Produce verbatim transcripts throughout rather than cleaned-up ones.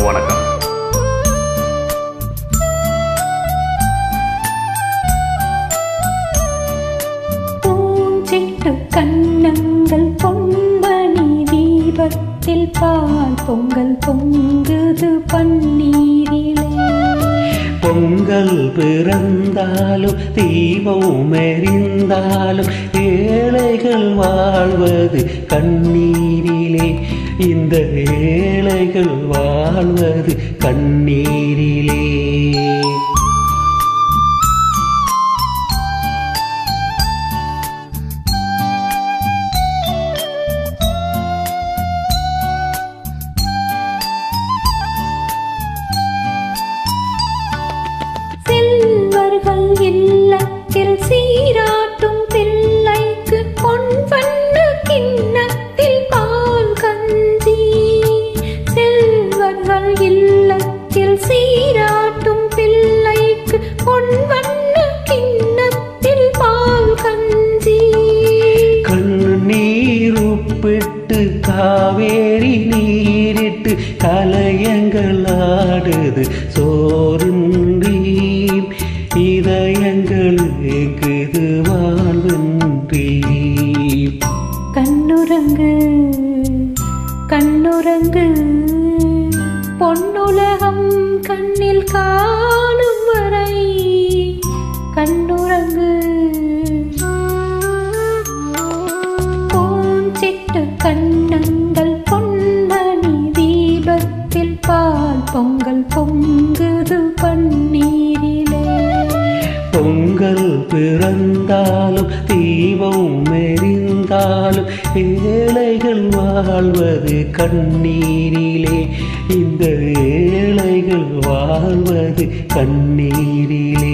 வணக்கம். பூஞ்சிட்டு கண்ணங்கள் பொன்பனி தீபத்தில் பால் பொங்கல் பொங்குது பன்னீரிலே. பொங்கல் பிறந்தாலும் தீபம் எரிந்தாலும் ஏழைகள் வாழ்வது கண்ணீரிலே. இந்த ஏழைகள் வாழ்வது கண்ணீரிலே. இல்லத்தில் சீராட்டும் பிள்ளைக்கு பொன் பண்ண கிண்ணத்தில் பால் கஞ்சி. செல்வர்கள் இல்லத்தில் சீராட்டும் பிள்ளைக்கு பொன் பண்ண கிண்ணத்தில் பால் கஞ்சி. கண்ணீர் உப்பிட்டு காவேரி நீரிட்டு கலையங்கள் ஆடுது சோறுன்றி. இதயங்கள் ஏங்குது வாழ்வின்றி. கண்ணுறங்கு கண்ணுறங்கு பொன்னுலகம் கண்ணில் காணும் வரை. கண்ணுறங்கு பூஞ்சிட்டு கண்ணங்கள் பொன்னணி தீபத்தில் பால் பொங்கல் பொங்குது பன்னீரிலே. பொங்கல் பிறந்தாலும் தீபம் எரிந்தாலும் ஏழைகள் வாழ்வது கண்ணீரிலே. இந்த ஏழைகள் வாழ்வது கண்ணீரிலே.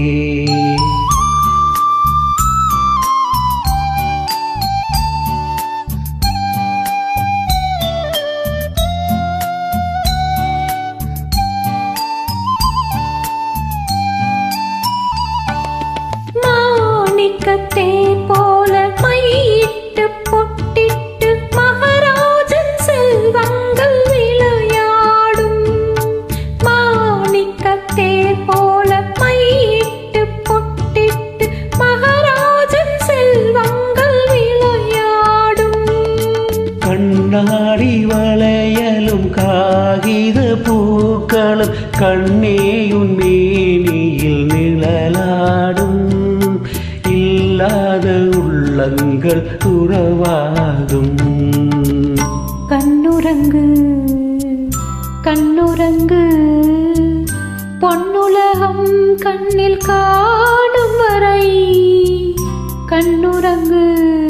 மாணிக்கத்தே போல மையிட்டு பொட்டிட்டு மகாராஜன் செல்வங்கள் விளையாடும். மாணிக்கத்தே போல மையிட்டு பொட்டிட்டு மகாராஜன் செல்வங்கள் விளையாடும். கண்ணாடி வளையலும் காகித பூக்களும் கண்ணேயுன் மேனியில் நிழலாடும். இல்லாத உள்ளங்கள் உறவாகும். கண்ணுறங்கு கண்ணுறங்கு பொன்னுலகம் கண்ணில் காணும் வரை. கண்ணுறங்கு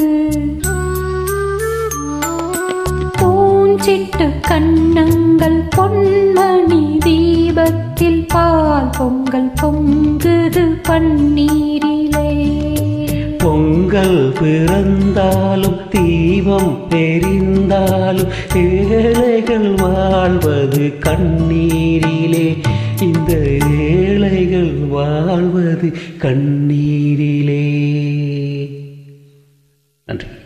பூஞ்சிட்டு கண்ணங்கள் பொன்மணி தீபத்தில் பால் பொங்கல் பொங்குது பன்னீரிலே. பொங்கல் பிறந்தாலும் தீபம் எரிந்தாலும் ஏழைகள் வாழ்வது கண்ணீரிலே. இந்த ஏழைகள் வாழ்வது கண்ணீரிலே. நன்றி.